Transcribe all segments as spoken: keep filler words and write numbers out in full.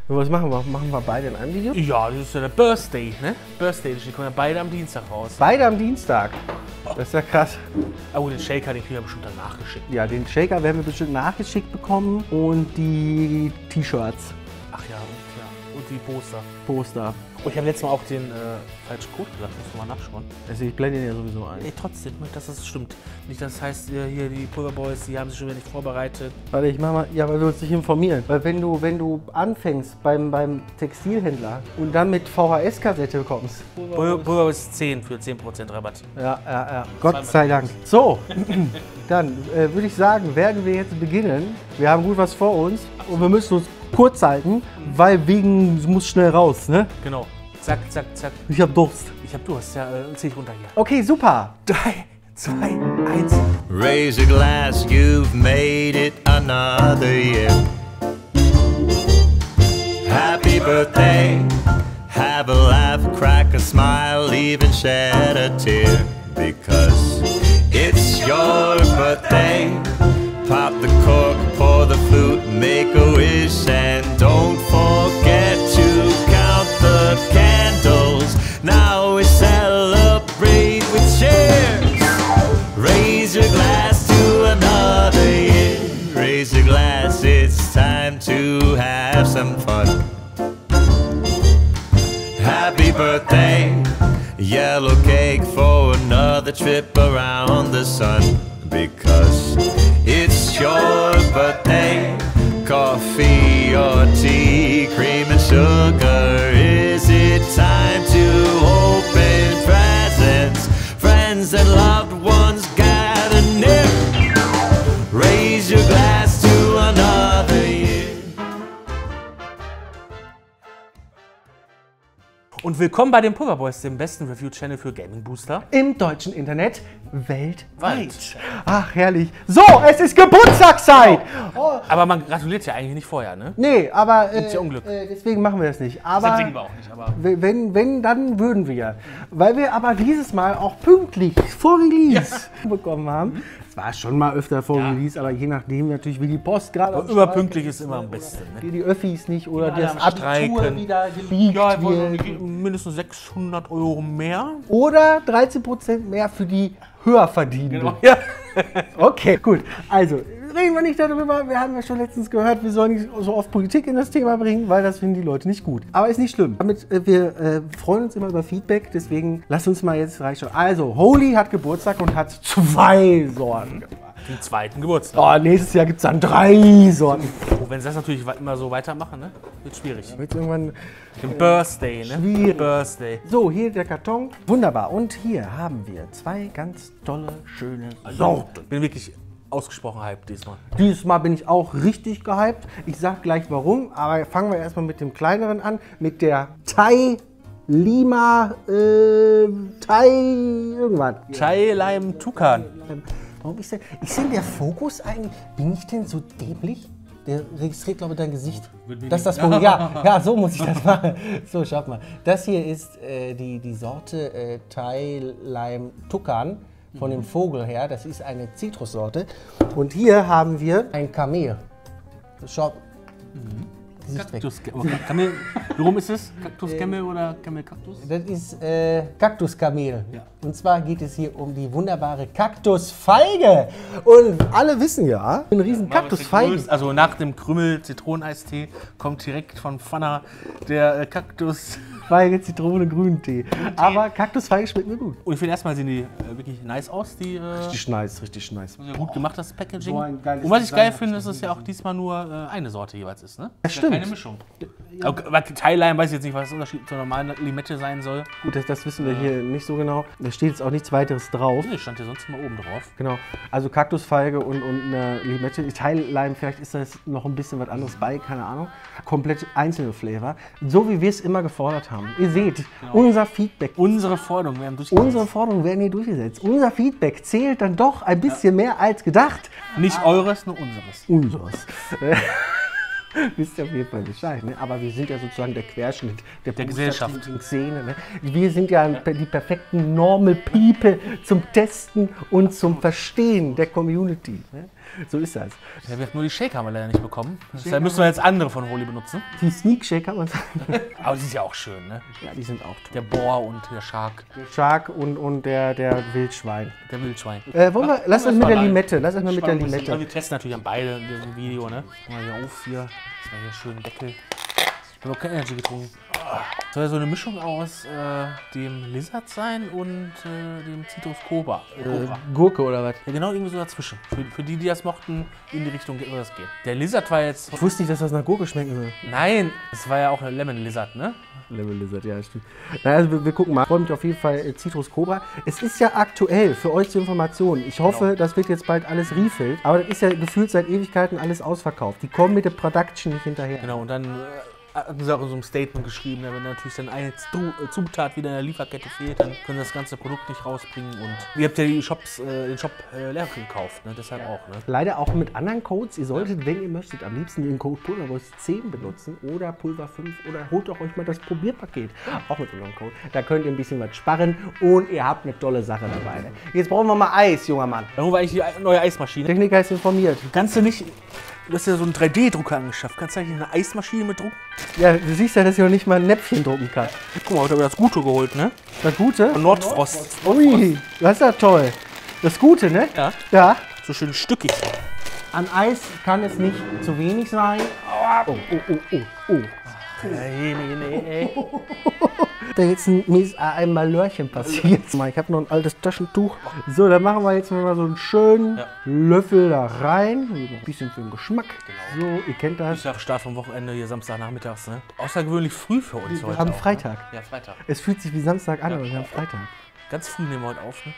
Was machen wir? Machen wir beide in einem Video? Ja, das ist ja der Birthday, ne? Birthday, die kommen ja beide am Dienstag raus. Beide am Dienstag. Das ist ja krass. Oh, den Shaker, den kriegen wir bestimmt dann nachgeschickt. Ja, den Shaker werden wir bestimmt nachgeschickt bekommen und die T-Shirts. Ach ja, und, ja. und die Poster. Poster. Und ich habe letztes Mal auch den äh, falschen Code gesagt, muss man mal nachschauen. Also ich blende den ja sowieso ein. Nee, trotzdem, dass das stimmt. Nicht, das heißt, äh, hier die Pulverboys, die haben sich schon wieder nicht vorbereitet. Warte, ich mach mal, ja, weil wir uns nicht informieren. Weil wenn du, wenn du anfängst beim, beim Textilhändler und dann mit V H S-Kassette kommst. Pulverboys zehn für zehn Prozent Rabatt. Ja, ja, ja. Gott sei Dank. So, dann äh, würde ich sagen, werden wir jetzt beginnen. Wir haben gut was vor uns und wir müssen uns kurz halten, weil wegen, es muss schnell raus, ne? Genau. Zack, zack, zack. Ich hab Durst. Ich hab Durst, ja, äh, zieh ich runter hier. Okay, super. Drei, zwei, eins. Raise a glass, you've made it another year. Happy birthday, have a laugh, crack a smile, even shed a tear. Because it's your birthday. Pop the cork, pour the flute, make a wish, and don't forget to count the candles. Now we celebrate with cheers. Raise your glass to another year. Raise your glass, it's time to have some fun. Happy birthday, yellow cake for another trip around the sun. Because it's your birthday. Coffee or tea, cream and sugar. Is it time to open presents? Friends and loved ones gather near. Raise your glass to another year. Und willkommen bei den Pulverboys, dem besten Review-Channel für Gaming Booster. Im deutschen Internet weltweit. Weit. Ach, herrlich. So, es ist Geburtstagszeit. Oh. Aber man gratuliert ja eigentlich nicht vorher, ne? Nee, aber äh, Gibt's ja Unglück. äh, deswegen machen wir das nicht. Aber Deshalb singen wir auch nicht, aber... wenn, wenn, dann würden wir. Weil wir aber dieses Mal auch pünktlich vor Release ja. bekommen haben. Es war schon mal öfter vor Ja. Release, aber je nachdem natürlich, wie die Post gerade... Aber überpünktlich ist immer am besten, ne? Die, die Öffis nicht oder alle das am Abitur Streiken. wieder geleakt Ja, wird. mindestens sechshundert Euro mehr. Oder dreizehn Prozent mehr für die Höherverdienenden. Genau. Ja. Okay, gut. Also, reden wir nicht darüber. Wir haben ja schon letztens gehört, wir sollen nicht so oft Politik in das Thema bringen, weil das finden die Leute nicht gut. Aber ist nicht schlimm. Damit, äh, wir äh, freuen uns immer über Feedback, deswegen lasst uns mal jetzt reinschauen. Also, Holy hat Geburtstag und hat zwei Sorten gemacht. Den zweiten Geburtstag. Oh, nächstes Jahr gibt es dann drei Sorten. Oh, wenn sie das natürlich immer so weitermachen, ne? Wird schwierig. Wird irgendwann Den Birthday, ne? schwierig. Birthday. So, hier der Karton. Wunderbar. Und hier haben wir zwei ganz tolle, schöne Sorten. Bin wirklich ausgesprochen hyped diesmal. Dieses Mal bin ich auch richtig gehypt. Ich sag gleich warum, aber fangen wir erstmal mit dem kleineren an. Mit der Thai Lima äh, Thai irgendwas. Chai Lime Tukan. Warum ist denn, ist denn der Fokus eigentlich, bin ich denn so dämlich? Der registriert, glaube ich, dein Gesicht. Das ist das Problem. Ja, ja, so muss ich das machen. So, schaut mal. Das hier ist äh, die, die Sorte äh, Thai Lime Tukan von dem Vogel her. Das ist eine Zitrussorte. Und hier haben wir ein Kamel. Schaut. Gesicht weg. Kaktus, Kamel, warum ist es? Kaktus, Kamel oder Kamel, Kaktus? Das ist äh, Kaktuskamel. Ja. Und zwar geht es hier um die wunderbare Kaktusfeige. Und alle wissen ja, ein riesen Kaktusfeigen. Also nach dem Krümmel Zitroneneistee kommt direkt von Pfanner der äh, Kaktus. Feige, Zitrone, Grüntee. Aber Kaktusfeige schmeckt mir gut. Und ich finde erstmal sehen die äh, wirklich nice aus, die äh, Richtig nice, richtig nice. gut gemacht das Packaging. So ein geiles Und was ich Design geil hab finde, ich ist, dass es ja auch diesmal nur äh, eine Sorte jeweils ist, ne? Das stimmt. Keine Mischung. Aber bei Thai Lime weiß ich jetzt nicht, was der Unterschied zur normalen Limette sein soll. Gut, das, das wissen wir hier nicht so genau. Da steht jetzt auch nichts weiteres drauf. Nee, stand hier sonst mal oben drauf. Genau. Also Kaktusfeige und, und eine Limette. Thai-Lime, vielleicht ist das noch ein bisschen was anderes bei, keine Ahnung. Komplett einzelne Flavor. So wie wir es immer gefordert haben. Ihr seht, genau. Unser Feedback. Unsere Forderungen werden durchgesetzt. Unsere Forderungen werden hier durchgesetzt. Unser Feedback zählt dann doch ein bisschen ja. mehr als gedacht. Nicht eures, nur unseres. Unseres. Wisst ihr auf jeden Fall Bescheid, ne? Aber wir sind ja sozusagen der Querschnitt der, der Gesellschaft. Szene, ne? Wir sind ja die perfekten Normal People zum Testen und zum Verstehen der Community. Ne? So ist das. Ja, wir haben nur die Shake haben wir leider nicht bekommen. Deshalb müssen wir jetzt andere von Holy benutzen. Die Sneak Shake kann man sagen. Aber die ist ja auch schön, ne? Ja, die sind auch toll. Der Boar und der Shark. Der Shark und, und der, der Wildschwein. Der Wildschwein. Äh, wollen wir, lass uns mit der Limette. Lass uns mal mit der Also Limette. wir testen natürlich an beide in diesem Video, ne? Mal hier auf hier. Das war hier schön Deckel. Ich habe auch kein Energy getrunken. Soll ja so eine Mischung aus äh, dem Lizard sein und äh, dem Citrus Cobra. Äh, Gurke oder was? Ja, genau, irgendwie so dazwischen. Für, für die, die das mochten, in die Richtung soll das gehen. Der Lizard war jetzt... Ich wusste nicht, dass das nach Gurke schmecken würde. Nein, es war ja auch ein Lemon Lizard, ne? Lemon Lizard, ja, stimmt. Na, also wir, wir gucken mal. Ich freue mich auf jeden Fall äh, Citrus Cobra. Es ist ja aktuell für euch zur Information. Ich hoffe, genau. Das wird jetzt bald alles refilled. Aber das ist ja gefühlt seit Ewigkeiten alles ausverkauft. Die kommen mit der Production nicht hinterher. Genau, und dann... Äh, hatten sie auch in so einem Statement geschrieben, wenn natürlich dann eine Zutat wieder in der Lieferkette fehlt, dann können sie das ganze Produkt nicht rausbringen. Und ihr habt ja die Shops, äh, den Shop äh, leer gekauft, ne? Deshalb ja. auch. Ne? Leider auch mit anderen Codes. Ihr solltet, wenn ihr möchtet, am liebsten den Code Pulverboys zehn benutzen oder Pulver fünf oder holt doch euch mal das Probierpaket. Auch mit unserem Code. Da könnt ihr ein bisschen was sparen und ihr habt eine tolle Sache dabei. Ne? Jetzt brauchen wir mal Eis, junger Mann. Warum war ich die neue Eismaschine? Techniker ist informiert. Kannst du nicht... Du hast ja so einen drei D-Drucker angeschafft. Kannst du eigentlich eine Eismaschine mit drucken? Ja, du siehst ja, dass ich noch nicht mal ein Näpfchen drucken kann. Guck mal, ich habe das Gute geholt, ne? Das Gute? Von Nordfrost. Ui, das ist ja toll. Das Gute, ne? Ja. Ja. So schön stückig. An Eis kann es nicht zu wenig sein. Oh, oh, oh, oh, oh. Hey, nee, nee. Da jetzt ein, mir ist ein Malörchen passiert. Ich habe noch ein altes Taschentuch. So, dann machen wir jetzt mal so einen schönen ja. Löffel da rein. Ein bisschen für den Geschmack. Genau. So, ihr kennt das. Ich sag Start vom Wochenende hier Samstagnachmittags. Ne? Außergewöhnlich früh für uns wir heute. Wir haben auch, Freitag. Ne? Ja, Freitag. Es fühlt sich wie Samstag an, ja. aber wir haben Freitag. Ganz früh nehmen wir heute auf. Ne?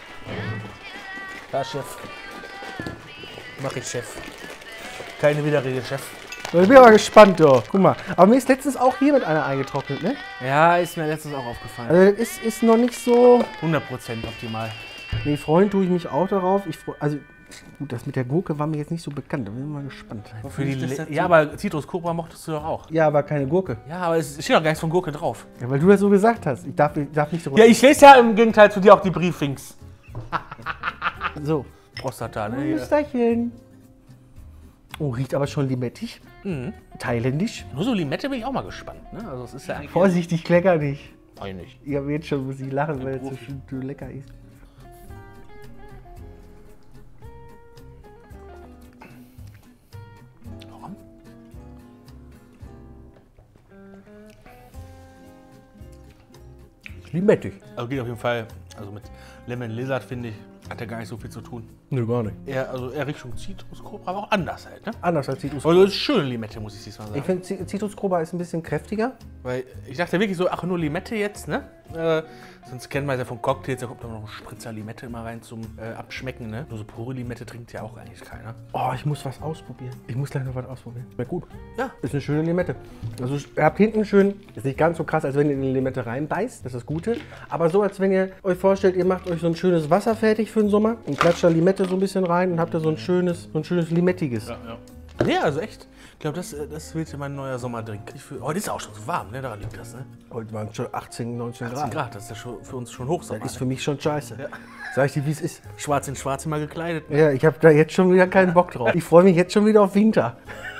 Ja, Chef. Mach ich, Chef. Keine Widerrede, Chef. Ich bin aber gespannt, doch. Guck mal. Aber mir ist letztens auch hier mit einer eingetrocknet, ne? Ja, ist mir letztens auch aufgefallen. Also, das ist, ist noch nicht so... hundert Prozent optimal. Nee, freuen tue ich mich auch darauf. Ich freu, also, gut, das mit der Gurke war mir jetzt nicht so bekannt. Da bin ich mal gespannt. Für die ja, aber Citrus Cobra mochtest du doch auch. Ja, aber keine Gurke. Ja, aber es steht doch gar nichts von Gurke drauf. Ja, weil du das so gesagt hast. Ich darf, ich darf nicht so... Ja, ich lese ja im Gegenteil zu dir auch die Briefings. So. Prostata, ne? Müsterchen. Oh, riecht aber schon limettig. Mhm. Thailändisch. Nur so Limette bin ich auch mal gespannt. Ne? Also es ist ja eigentlich Vorsichtig, klecker nicht. Nein, nicht. Ich habe jetzt schon, muss ich lachen, weil es so schön so lecker ist. Warum? Limettig. Also geht auf jeden Fall, also mit Lemon Lizard finde ich, hat er gar nicht so viel zu tun. Nö, gar nicht. Eher, also eher Richtung Citrus Cobra, aber auch anders halt, ne? Anders als Citrus Cobra. Also es ist schön Limette, muss ich diesmal sagen. Ich finde Citrus Cobra ist ein bisschen kräftiger. Weil ich dachte wirklich so, ach nur Limette jetzt, ne? Äh, sonst kennt man es ja von Cocktails, da kommt noch ein Spritzer Limette immer rein zum äh, Abschmecken, ne? Nur so pure Limette trinkt ja auch eigentlich keiner. Oh, ich muss was ausprobieren. Ich muss gleich noch was ausprobieren. Wäre gut. Ja. Ist eine schöne Limette. Also ihr habt hinten schön, ist nicht ganz so krass, als wenn ihr in die Limette reinbeißt, das ist das Gute. Aber so, als wenn ihr euch vorstellt, ihr macht euch so ein schönes Wasser fertig für den Sommer und klatscht da Limette so ein bisschen rein und habt da so ein schönes, so ein schönes Limettiges. Ja, ja. Ja, also echt. Ich glaube, das, das wird mein neuer Sommerdrink. Für, heute ist es auch schon so warm, ne? Daran liegt das, ne? Heute waren es schon achtzehn, neunzehn Grad. achtzehn Grad, das ist ja schon, für uns schon Hochsommer. Das ist für mich schon scheiße. Ja. Sag ich dir, wie es ist. Schwarz in schwarz immer gekleidet. Ne? Ja, ich habe da jetzt schon wieder keinen Bock drauf. Ich freue mich jetzt schon wieder auf Winter.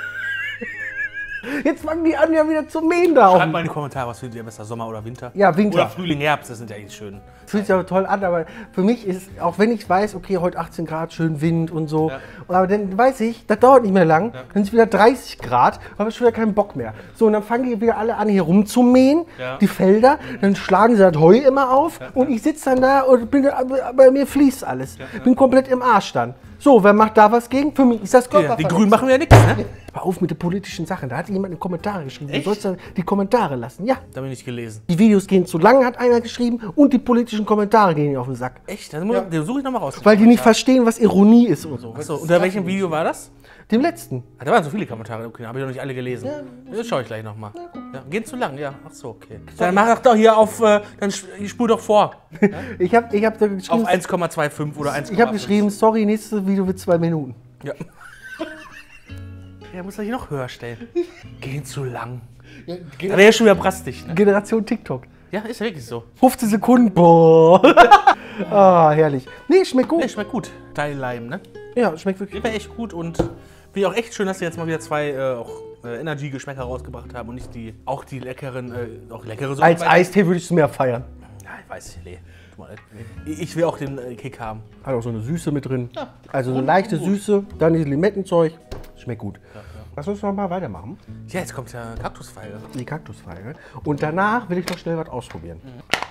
Jetzt fangen die an ja wieder zu mähen da. Schreibt mal in die Kommentare, was findet ihr besser, Sommer oder Winter? Ja, Winter. Oder Frühling, Herbst, das sind ja eigentlich schön. Fühlt sich aber toll an, aber für mich ist, auch wenn ich weiß, okay, heute achtzehn Grad, schön Wind und so, ja. Aber dann weiß ich, das dauert nicht mehr lang, ja. Dann ist es wieder dreißig Grad, habe ich schon wieder keinen Bock mehr. So, und dann fangen die wieder alle an, hier rumzumähen, ja. Die Felder, dann schlagen sie das Heu immer auf, ja, und ja. Ich sitze dann da und bin, bei mir fließt alles. Ja, ja. Bin komplett im Arsch dann. So, wer macht da was gegen? Für mich ist das Körperverletzung. Ja, die Grünen machen ja nichts, ne? Hör auf mit den politischen Sachen. Da hat jemand in die Kommentare geschrieben. Du sollst dann die Kommentare lassen. Ja. Da habe ich nicht gelesen. Die Videos gehen zu lang, hat einer geschrieben. Und die politischen Kommentare gehen auf den Sack. Echt? Dann ja. Den suche ich nochmal raus. Weil die nicht verstehen, was Ironie ist und so. Achso, unter welchem Video war das? Dem letzten. Ah, da waren so viele Kommentare. Okay, habe ich noch nicht alle gelesen. Ja, das schaue ich gleich nochmal. Ja, ja, geht zu lang, ja. Ach so, okay. Dann mach doch hier auf, äh, dann spul doch vor. Ja? ich habe ich hab da geschrieben. Auf eins Komma fünfundzwanzig oder eins Komma fünf. Ich habe geschrieben, sorry, nächstes Video wird zwei Minuten. Ja. Ja, muss er hier noch höher stellen. Gehen zu lang. Ja, Da wäre ja schon wieder brastig, ne? Generation TikTok. Ja, ist ja wirklich so. fünfzehn Sekunden, boah. Ah, herrlich. Nee, schmeckt gut. Nee, schmeckt gut. Teil Leim, ne? Ja, schmeckt wirklich. Wäre echt gut und finde ich auch echt schön, dass sie jetzt mal wieder zwei äh, auch äh, Energy-Geschmäcker rausgebracht haben und nicht die, auch die leckeren, äh, auch leckere Sorten. Als Eistee würde ich es mehr feiern. Ja, ich weiß nicht, nee. Tu mal, nee. Ich will auch den äh, Kick haben. Hat auch so eine Süße mit drin. Ja. Also eine Und leichte gut. Süße, dann dieses Limettenzeug. Schmeckt gut. Ja, ja. Lass uns noch mal weitermachen. Ja, jetzt kommt ja Kaktusfeige. Die Kaktusfeige. Und danach will ich noch schnell was ausprobieren.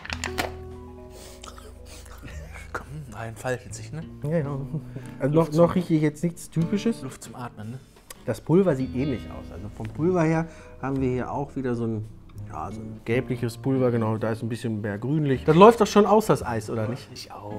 Komm, ein faltet sich, ne? Ja, ja. Also noch, noch rieche ich jetzt nichts Typisches. Luft zum Atmen, ne? Das Pulver sieht ähnlich aus. Also vom Pulver her haben wir hier auch wieder so ein, ja, so ein gelbliches Pulver. Genau, da ist ein bisschen mehr grünlich. Das läuft doch schon aus, das Eis, oder nicht? Nicht aus.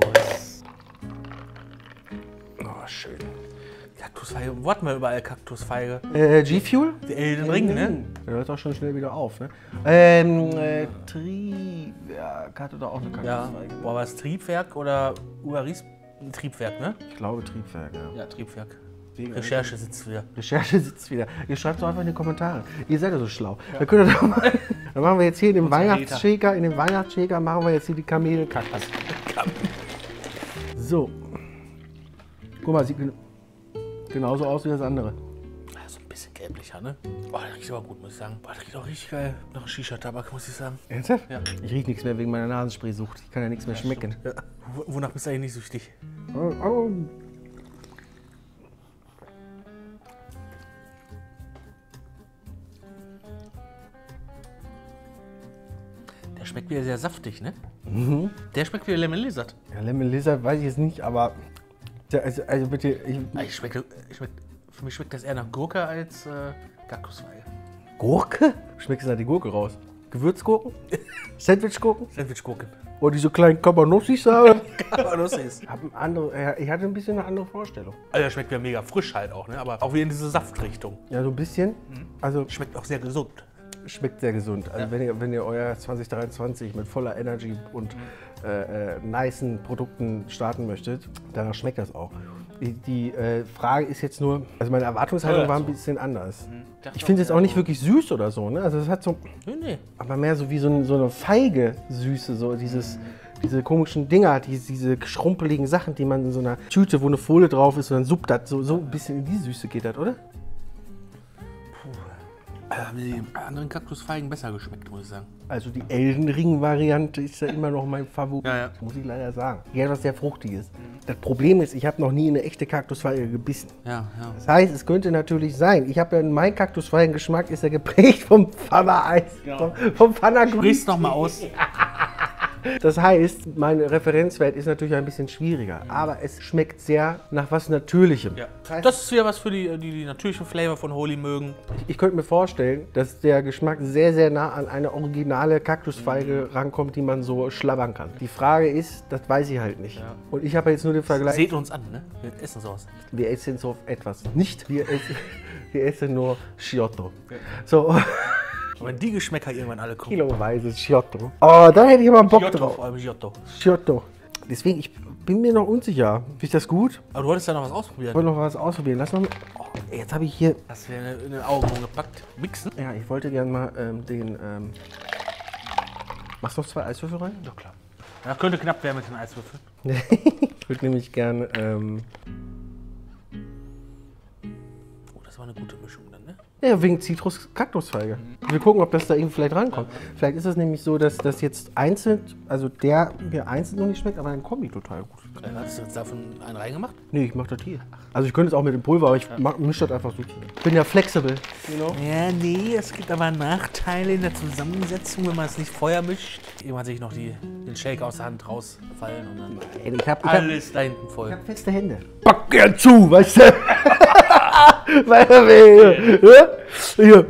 Oh, schön. Kaktusfeige, wo hatten wir überall Kaktusfeige? Äh, G-Fuel? Die Elden Ring, ne? Der hört auch schon schnell wieder auf, ne? Ähm, äh, Triebwerk hatte da auch eine Ja. Kaktusfeige. Boah, war es Triebwerk oder Uaris? Ein Triebwerk, ne? Ich glaube Triebwerk, ja. Ja, Triebwerk. Recherche sitzt wieder. Recherche sitzt wieder. Ihr schreibt doch einfach in die Kommentare. Ihr seid ja so schlau. Ja. Dann, könnt ihr doch mal, dann machen wir jetzt hier in dem Weihnachtsshaker, in dem Weihnachtsshaker machen wir jetzt hier die Kamelkaktus. So. Guck mal, sieht gen- genauso aus wie das andere. Ja, so ein bisschen gelblicher, ne? Boah, das riecht aber gut, muss ich sagen. Boah, das riecht auch richtig geil nach Shisha-Tabak, muss ich sagen. Ernsthaft? Ja. Ich riech nichts mehr wegen meiner Nasenspray-Sucht. Ich kann ja nichts mehr schmecken. Ja. W- Wonach bist du eigentlich nicht süchtig? Oh, oh. Der schmeckt wieder sehr saftig, ne? Mhm. Der schmeckt wie Lemon Lizard. Ja, Lemon Lizard weiß ich jetzt nicht, aber. der- Also, also bitte. Ich, Ah, Ich schmecke, ich schmeck, für mich schmeckt das eher nach Gurke als äh, Kaktusfeige. Gurke? Schmeckst du da die Gurke raus? Gewürzgurken? Sandwichgurken? Sandwichgurken. Oder diese kleinen Cabanossis da? Aber das ist. Ich hab ein andere, ja, ich hatte ein bisschen eine andere Vorstellung. Also der schmeckt ja mega frisch halt auch, ne? Aber auch wieder in diese Saftrichtung. Ja, so ein bisschen. Also Schmeckt auch sehr gesund. schmeckt sehr gesund. Also Ja. wenn, ihr, wenn ihr euer zwanzig dreiundzwanzig mit voller Energy und äh, äh, nicen Produkten starten möchtet, dann schmeckt das auch. Die, die äh, Frage ist jetzt nur, also meine Erwartungshaltung Ja, war ein so. bisschen anders. Dachte Ich finde es auch, auch nicht wirklich süß oder so. Ne? Also es hat so, Nee, nee. aber mehr so wie so, ein, so eine feige Süße, so dieses, diese komischen Dinger, die, diese schrumpeligen Sachen, die man in so einer Tüte, wo eine Folie drauf ist, und dann suppt das, so, so ein bisschen in die Süße geht das, oder? Also haben die anderen Kaktusfeigen besser geschmeckt, muss ich sagen. Also die Elden Ring-Variante ist ja immer noch mein Favorit, Ja, ja. muss ich leider sagen. Die hat was sehr Fruchtiges. Das Problem ist, ich habe noch nie eine echte Kaktusfeige gebissen. Ja, ja. Das heißt, es könnte natürlich sein, ich habe ja, mein Kaktusfeigengeschmack ist ja geprägt vom Pfanne-Eis, vom, vom Pfanne-Grün. Sprich's nochmal aus. Das heißt, mein Referenzwert ist natürlich ein bisschen schwieriger, aber es schmeckt sehr nach was Natürlichem. Ja. Das ist wieder was für die, die, die natürlichen Flavor von Holy mögen. Ich könnte mir vorstellen, dass der Geschmack sehr, sehr nah an eine originale Kaktusfeige rankommt, die man so schlabbern kann. Die Frage ist, das weiß ich halt nicht. Ja. Und ich habe jetzt nur den Vergleich. Seht uns an, ne? Wir essen sowas. Wir essen so etwas nicht. Wir essen, wir essen nur Sciotto. So, Und wenn die Geschmäcker irgendwann alle kommen. kiloweise Sciotto. Oh, da hätte ich aber Bock Giotto, drauf. vor allem Giotto. Sciotto. Deswegen, ich bin mir noch unsicher. Finde ich das gut? Aber du wolltest ja noch was Ich ausprobieren. wollte noch was ausprobieren. Lass noch mal. Oh, jetzt habe ich hier. Hast du dir in den Augen gepackt? Mixen? Ja, ich wollte gerne mal ähm, den. Ähm, machst du noch zwei Eiswürfel rein? Ja, klar. Ja, könnte knapp werden mit den Eiswürfeln. Ich würde nämlich gerne. Ähm, Oh, das war eine gute Mischung dann, ne? ja, wegen Zitrus-Kaktusfeige. Wir gucken, ob das da irgendwie vielleicht rankommt. Vielleicht ist es nämlich so, dass das jetzt einzeln, also der mir einzeln noch nicht schmeckt, aber ein Kombi total gut. Äh, Hast du jetzt davon einen reingemacht? Nee, ich mach das hier. Also ich könnte es auch mit dem Pulver, aber ich ja. mische das einfach so. Ich bin ja flexibel. You know? Ja, nee, es gibt aber Nachteile in der Zusammensetzung, wenn man es nicht vorher mischt. Irgendwann sehe ich noch die, den Shake aus der Hand rausfallen und dann Ey, Ich habe hab, alles da hinten voll. ich hab feste Hände. Pack gern zu, weißt du? Weil er will. Hier.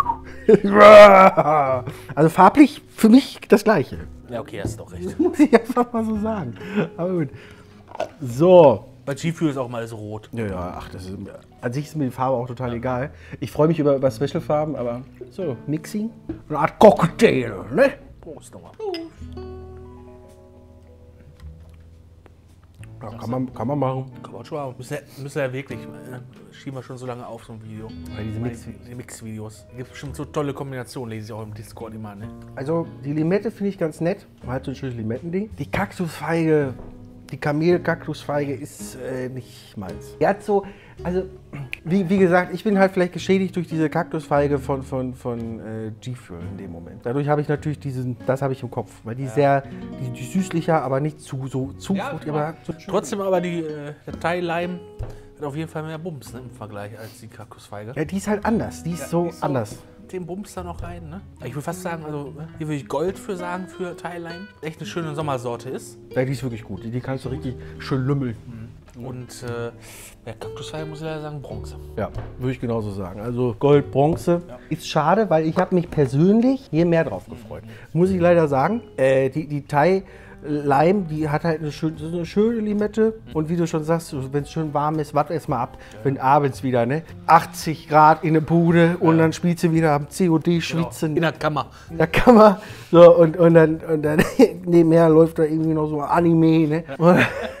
Also farblich für mich das Gleiche. Ja, okay, hast doch recht. Muss ich einfach mal so sagen. Aber gut. So. Bei G-Fuel ist auch mal alles rot. Ja, ja, ach, das ist, an sich ist mir die Farbe auch total egal. Ich freue mich über, über Special-Farben, aber so, Mixing. Eine Art Cocktail, ne? Prost nochmal. Ja, kann, man, kann man machen. Kann man schon machen. Müssen ja, müssen ja wirklich, äh, schieben wir schon so lange auf, so ein Video. Weil diese Mix die Mix-Videos. Da gibt es bestimmt so tolle Kombinationen, lese ich auch im Discord immer, ne? Also die Limette finde ich ganz nett. Man hat so ein schönes Limettending. Die Kaktusfeige, die Kamel-Kaktusfeige ist äh, nicht meins. Die hat so, also wie, wie gesagt, ich bin halt vielleicht geschädigt durch diese Kaktusfeige von, von, von äh, G-Fuel in dem Moment. Dadurch habe ich natürlich diesen, das habe ich im Kopf, weil die ja. sehr, die, die süßlicher, aber nicht zu so zu ja, fruchtig, aber so trotzdem aber die äh, der Thai-Lime hat auf jeden Fall mehr Bums, ne, im Vergleich als die Kaktusfeige. Ja, die ist halt anders, die ist ja, so die ist anders. So den Bums da noch rein, ne? Ich würde fast sagen, also hier würde ich Gold für sagen für Thai-Lime. Echt eine schöne Sommersorte ist. Ja, die ist wirklich gut. Die, die kannst du richtig schön lümmeln. Mhm. Und äh, ja, Kaktusfeige muss ich leider sagen, Bronze. Ja, würde ich genauso sagen. Also Gold, Bronze. Ja. Ist schade, weil ich habe mich persönlich hier mehr drauf gefreut. Mhm. Muss ich leider sagen. Äh, die, die Thai Lime, die hat halt eine schöne, eine schöne Limette. Und wie du schon sagst, wenn es schön warm ist, warte erst mal ab, ja. wenn abends wieder, ne? achtzig Grad in der Bude und ja. dann spielst du wieder am C O D schwitzen. Genau. In der Kammer. In der Kammer. So, und, und dann, und dann nebenher läuft da irgendwie noch so Anime, ne? Und,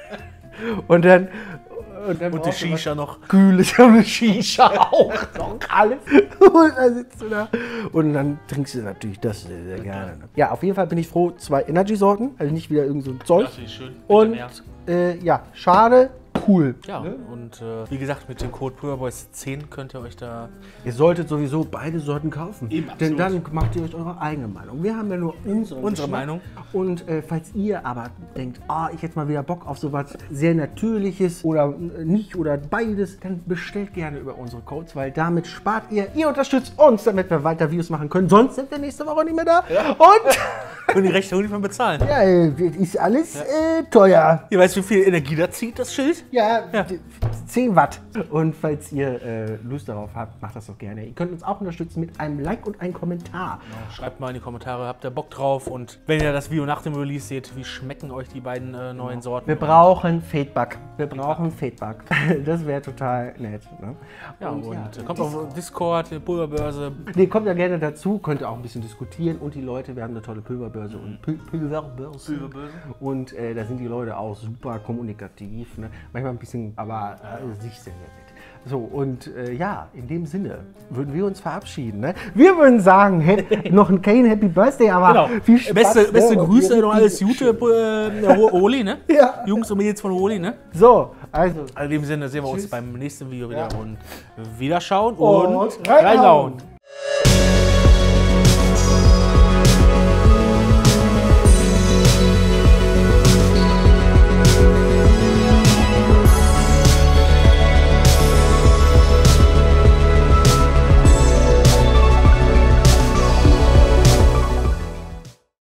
und dann. Und, dann und die Shisha noch. Kühles, eine Shisha auch. Noch alles. Und dann sitzt du da. Und dann trinkst du natürlich das sehr, sehr gerne. Ja, auf jeden Fall bin ich froh, zwei Energy-Sorten. Also nicht wieder irgend so ein Zeug. Das ist schön. Und äh, ja, schade. Cool. Ja, ne? Und äh, wie gesagt, mit dem Code Pulverboys zehn könnt ihr euch da... Ihr solltet sowieso beide Sorten kaufen. Eben, denn dann macht ihr euch eure eigene Meinung. Wir haben ja nur unsere, unsere Meinung. Und äh, falls ihr aber denkt, ah, ich hätte mal wieder Bock auf sowas sehr Natürliches oder äh, nicht oder beides, dann bestellt gerne über unsere Codes, weil damit spart ihr, ihr unterstützt uns, damit wir weiter Videos machen können. Sonst sind wir nächste Woche nicht mehr da. Ja. Und... Und die Rechnung nicht mehr bezahlen. Ja, ist alles ja. äh, teuer. Ihr weißt, wie viel Energie da zieht, das Schild? Ja, ja. zehn Watt. Und falls ihr äh, Lust darauf habt, macht das doch gerne. Ihr könnt uns auch unterstützen mit einem Like und einem Kommentar. Ja, schreibt mal in die Kommentare, habt ihr Bock drauf? Und wenn ihr das Video nach dem Release seht, wie schmecken euch die beiden äh, neuen ja. Sorten? Wir brauchen Feedback. Wir brauchen Feedback. Das wäre total nett. Ne? Ja, und, und ja, kommt auf Discord, Pulverbörse. Nee, kommt ja gerne dazu, könnt ihr auch ein bisschen diskutieren. Und die Leute, wir haben eine tolle Pulverbörse und Pul Pulverbörse. Pulverbörse. Und äh, da sind die Leute auch super kommunikativ. Ne? Manchmal ein bisschen, aber äh, sich sehr nett. So, und äh, ja, in dem Sinne würden wir uns verabschieden. Ne? Wir würden sagen, noch ein kein Happy Birthday, aber genau. viel Spaß. Beste, beste ja, Grüße, noch alles Gute, äh, Holi, ne? Ja. Jungs und Mädels von Holi, ne? So, also. In dem Sinne sehen wir Tschüss. uns beim nächsten Video wieder ja. und Wiederschauen und, und reinhauen.